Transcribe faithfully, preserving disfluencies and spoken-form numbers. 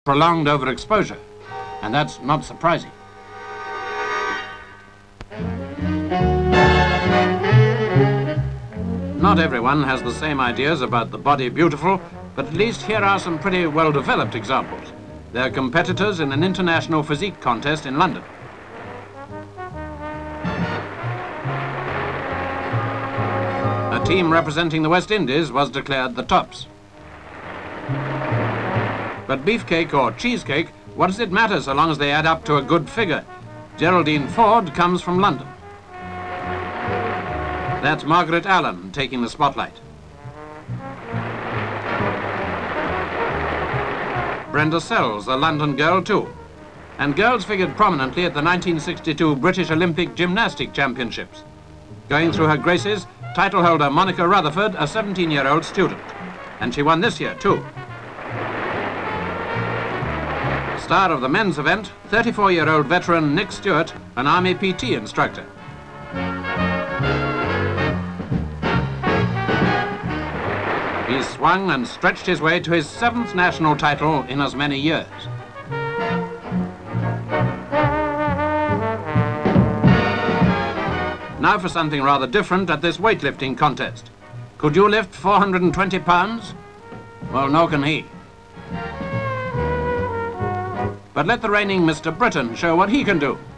prolonged overexposure, and that's not surprising. Not everyone has the same ideas about the body beautiful, but at least here are some pretty well-developed examples. They're competitors in an International Physique Contest in London. A team representing the West Indies was declared the tops. But beefcake or cheesecake, what does it matter so long as they add up to a good figure? Geraldine Ford comes from London. That's Margaret Allen taking the spotlight. Brenda Sells, a London girl too. And girls figured prominently at the nineteen sixty-two British Olympic Gymnastic Championships. Going through her graces, title holder Monica Rutherford, a seventeen-year-old student. And she won this year too. Star of the men's event, thirty-four-year-old veteran Nick Stuart, an Army P T instructor. He swung and stretched his way to his seventh national title in as many years. Now for something rather different at this weightlifting contest. Could you lift four hundred twenty pounds? Well, no can he. But let the reigning Mister Britain show what he can do.